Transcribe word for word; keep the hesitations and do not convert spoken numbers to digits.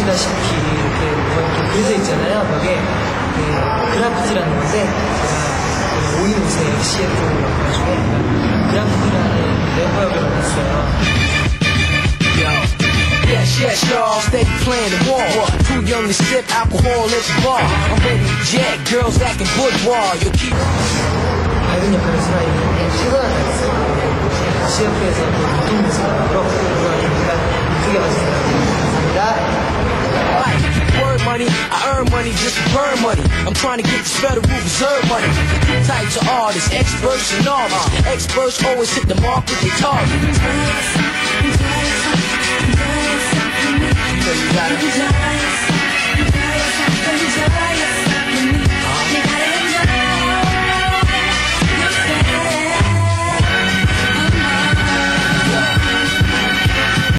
보시다시피 이렇게 뭐 이렇게 그려져 있잖아요. 벽에 네, 그래피티라는 건데 제가 오인 옷에 씨에프라고 해가지고 그래피티라는 래퍼 역을 맡았어요. Yes, yes, y'all, steady playing the war. Too young to sip alcohol at the bar. I'm ready to jet, girls acting boudoir. You keep 밝은 역할을 살아있는 최선을 다했어요. 씨에프에서 보통 모습으로 우리가 이쁘게 봐주세요. 감사합니다. word money, I earn money just to burn money. I'm trying to get this Federal Reserve money. Two types of artists, experts and novices. Experts always hit the mark with their target. You know you gotta